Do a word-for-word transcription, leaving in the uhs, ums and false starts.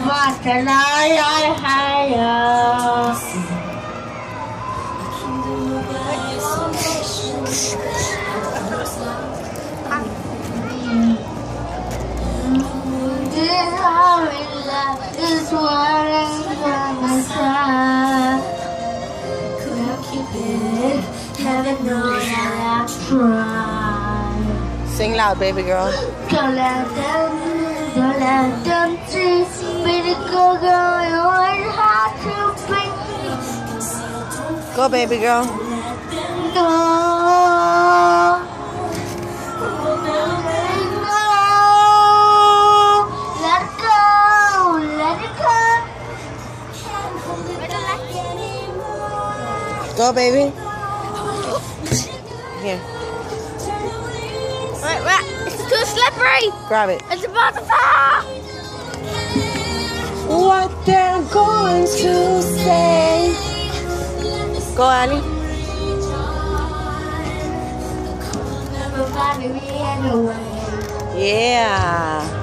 Is what I'm gonna try. Couldn't keep it, never know that I tried. Sing loud, baby girl. Don't let them, don't let them see. Be the girl, girl, you ain't hard to be. Go, baby girl. No. Go, baby. Here. Wait, wait. It's too slippery. Grab it. It's about to fall. What they're going to say. Go, Ali. Yeah.